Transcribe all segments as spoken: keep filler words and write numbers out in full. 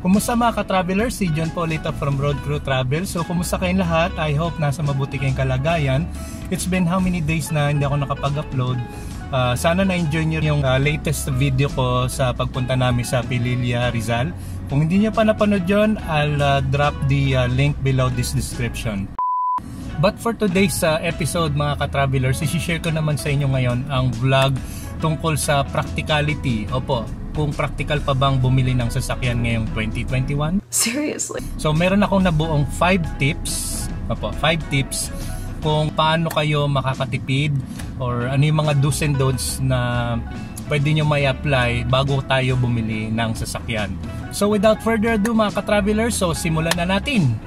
Kumusta mga ka-travelers? Si John Paulito from Road Crew Travel. So kumusta kayong lahat? I hope nasa mabuti kayong kalagayan. It's been how many days na hindi ako nakapag-upload. Uh, sana na-enjoy nyo yung uh, latest video ko sa pagpunta namin sa Pililla, Rizal. Kung hindi nyo pa napanood yun, I'll uh, drop the uh, link below this description. But for today's uh, episode mga ka-travelers, isi-share ko naman sa inyo ngayon ang vlog tungkol sa practicality. Opo, kung practical pa bang bumili ng sasakyan ngayong twenty twenty-one? Seriously? So meron akong nabuong five tips. Opo, five tips kung paano kayo makakatipid or ano yung mga do's and don'ts na pwede nyo may apply bago tayo bumili ng sasakyan. So without further ado mga ka-travelers, so simulan na natin!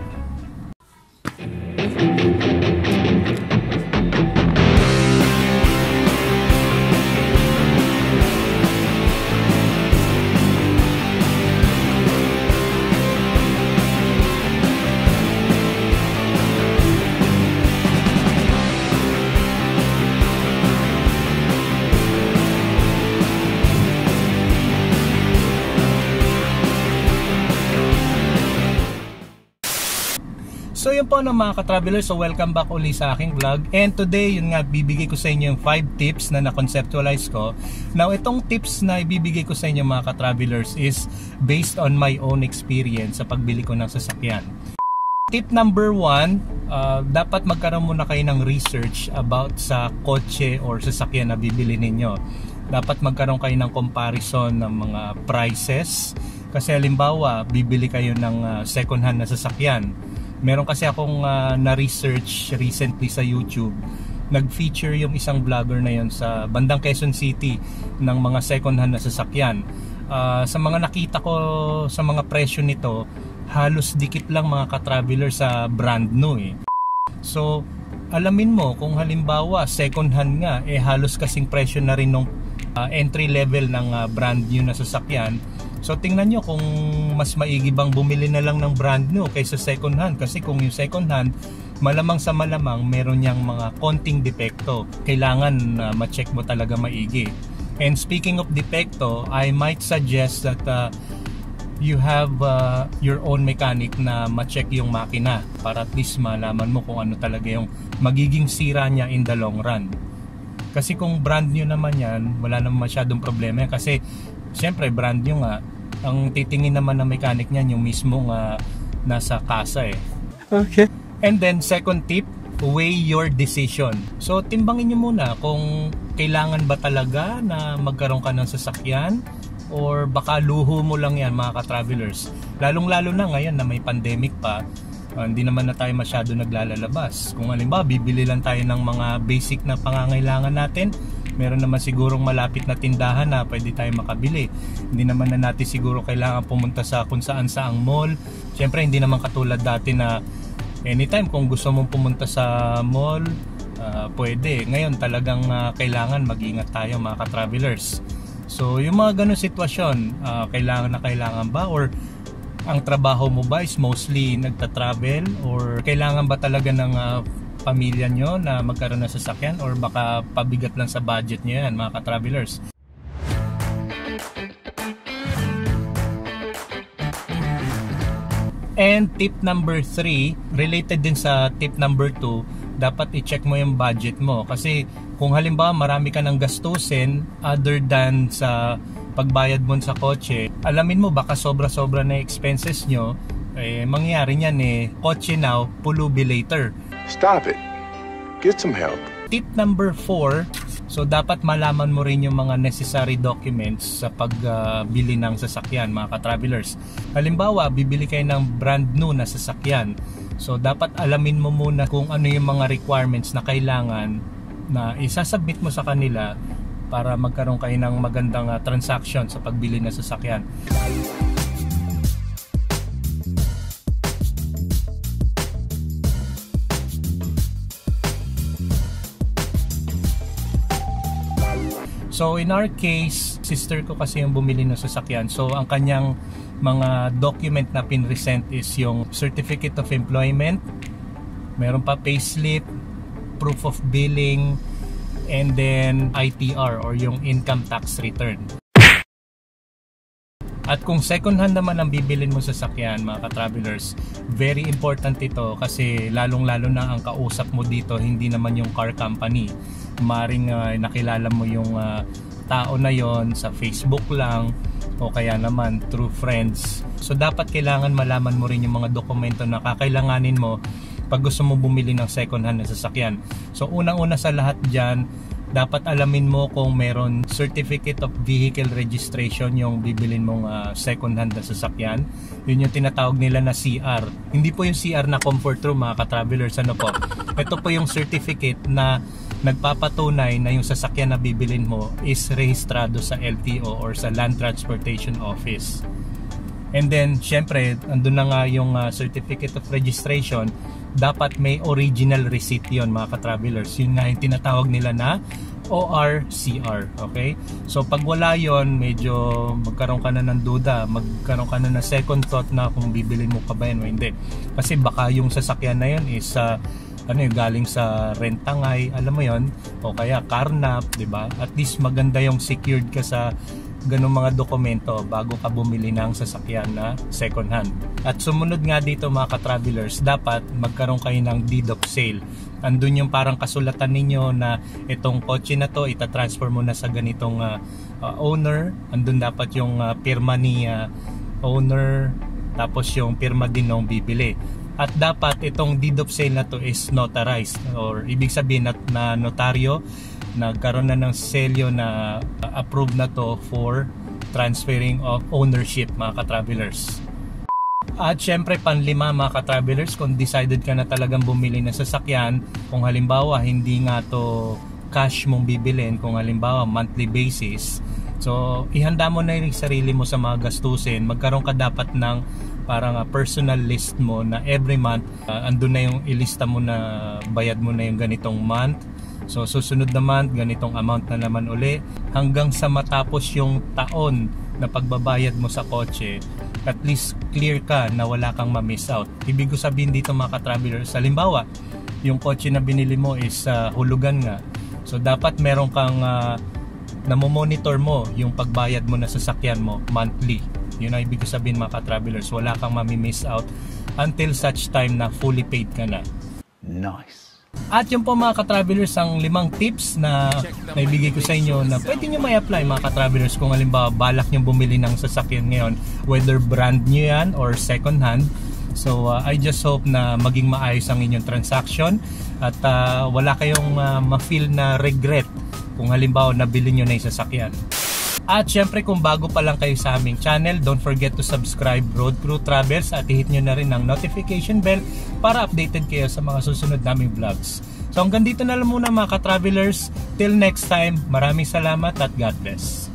So yun po no mga ka-travelers, so welcome back uli sa aking vlog. And today yun nga, bibigay ko sa inyo yung five tips na na-conceptualize ko. Now itong tips na ibibigay ko sa inyo mga ka-travelers is based on my own experience sa pagbili ko ng sasakyan. Tip number one, uh, dapat magkaroon muna kayo ng research about sa kotse or sasakyan na bibili ninyo. Dapat magkaroon kayo ng comparison ng mga prices. Kasi halimbawa, bibili kayo ng uh, second hand na sasakyan. Meron kasi akong uh, na-research recently sa YouTube. Nag-feature yung isang vlogger na yon sa bandang Quezon City ng mga second hand na sasakyan. Uh, sa mga nakita ko sa mga presyo nito, halos dikit lang mga ka-traveler sa brand new eh. So, alamin mo kung halimbawa second hand nga, eh halos kasing presyo na rin ng uh, entry level ng uh, brand new na sasakyan. So tingnan nyo kung mas maigi bang bumili na lang ng brand new kaysa second hand. Kasi kung yung second hand, malamang sa malamang meron niyang mga konting depekto. Kailangan uh, ma-check mo talaga maigi. And speaking of depekto, I might suggest that uh, you have uh, your own mechanic na ma-check yung makina para at least malaman mo kung ano talaga yung magiging sira niya in the long run. Kasi kung brand new naman yan, wala naman masyadong problema kasi siyempre brand new nga, ang titingin naman ng mechanic niyan yung mismo nga nasa kasa eh. Okay. And then second tip, weigh your decision. So timbangin niyo muna kung kailangan ba talaga na magkaroon ka ng sasakyan or baka luho mo lang yan mga ka-travelers. Lalong lalo na ngayon na may pandemic pa, uh, hindi naman na tayo masyado naglalabas. Kung halimbawa bibili lang tayo ng mga basic na pangangailangan natin, meron naman sigurong malapit na tindahan na pwede tayo makabili. Hindi naman na natin siguro kailangan pumunta sa kung saan saang mall. Siyempre hindi naman katulad dati na anytime kung gusto mong pumunta sa mall, uh, pwede. Ngayon talagang uh, kailangan mag-ingat tayo mga ka-travelers. So yung mga ganun sitwasyon, uh, kailangan na kailangan ba? Or ang trabaho mo ba is mostly nagta-travel? Or kailangan ba talaga ng uh, pamilya nyo na magkaroon ng sasakyan or baka pabigat lang sa budget nyo yan mga ka-travelers. And tip number three, related din sa tip number two, dapat i-check mo yung budget mo kasi kung halimbawa marami ka ng gastusin other than sa pagbayad mo sa kotse, alamin mo baka sobra-sobra na expenses nyo, eh mangyayari niyan eh, kotse now, pulubi later. Stop it. Get some help. Tip number four, so dapat malaman mo rin yung mga necessary documents sa pagbili uh, ng sasakyan mga ka-travelers. Halimbawa, bibili kayo ng brand new na sasakyan. So dapat alamin mo muna kung ano yung mga requirements na kailangan na isasubmit mo sa kanila para magkaroon kayo ng magandang uh, transaction sa pagbili ng sasakyan. So in our case, sister ko kasi yung bumili ng sasakyan. So ang kanyang mga document na pinresent is yung Certificate of Employment, meron pa payslip, proof of billing, and then I T R or yung income tax return. At kung second hand naman ang bibilin mo sa sasakyan, mga ka-travelers, very important ito kasi lalong-lalo na ang kausap mo dito hindi naman yung car company. Maring uh, nakilala mo yung uh, tao na yon sa Facebook lang o kaya naman through friends. So dapat kailangan malaman mo rin yung mga dokumento na kakailanganin mo pag gusto mo bumili ng second hand na sasakyan. So unang-una sa lahat dyan, dapat alamin mo kung meron certificate of vehicle registration yung bibilin mong uh, second hand na sasakyan. Yun yung tinatawag nila na C R. Hindi po yung C R na comfort room, mga ka-travelers, ano po. Ito po yung certificate na nagpapatunay na yung sasakyan na bibilin mo is rehistrado sa L T O or sa Land Transportation Office. And then, syempre, andun na nga yung uh, certificate of registration, dapat may original receipt yon, mga ka-travelers. Yun nga yung tinatawag nila na O R C R. Okay? So, pag wala yon, medyo magkaroon ka na ng duda, magkaroon ka na ng second thought na kung bibilin mo pa ba yan o hindi. Kasi baka yung sasakyan na yun is uh, ano yung galing sa rentangay, alam mo yon, o kaya carnap, di ba? At least maganda yung secured ka sa ganung mga dokumento bago ka bumili ng sasakyan na second hand. At sumunod nga dito, mga ka-travelers, dapat magkaroon kayo ng deed of sale. Andun yung parang kasulatan ninyo na itong kotse na to itatransfer mo na sa ganitong uh, uh, owner. Andun dapat yung uh, pirma ni uh, owner, tapos yung pirma din ng bibili. At dapat itong deed of sale na to is notarized, or ibig sabihin na, na notaryo, nagkaroon na ng selyo na uh, approved na to for transferring of ownership, mga ka-travelers. At syempre panlima, mga ka-travelers, kung decided ka na talagang bumili ng sasakyan, kung halimbawa hindi nga to cash mong bibilin, kung halimbawa monthly basis, so ihanda mo na yung sarili mo sa mga gastusin. Magkaroon ka dapat ng parang uh, personal list mo na every month uh, andun na yung ilista mo na bayad mo na yung ganitong month. So susunod na month, ganitong amount na naman uli, hanggang sa matapos yung taon na pagbabayad mo sa kotse, at least clear ka na wala kang ma-miss out. Ibig ko sabihin dito, mga ka-travelers, halimbawa yung kotse na binili mo is uh, hulugan nga, so dapat meron kang uh, namomonitor mo yung pagbayad mo na sasakyan mo monthly. Yun ang ibig ko sabihin, mga ka-travelers, wala kang ma-miss out until such time na fully paid ka na. Nice. At yun po, mga ka-travelers, ang limang tips na naibigay ko sa inyo na pwede nyo may apply, mga ka-travelers, kung halimbawa balak nyo bumili ng sasakyan ngayon, whether brand new yan or second hand. So uh, I just hope na maging maayos ang inyong transaction at uh, wala kayong uh, ma-feel na regret kung halimbawa nabili nyo na yung sasakyan. At syempre, kung bago pa lang kayo sa aming channel, don't forget to subscribe Road Crew Travels at i-hit nyo na rin ang notification bell para updated kayo sa mga susunod naming vlogs. So hanggang dito na lang muna, mga ka-travelers. Till next time, maraming salamat at God bless.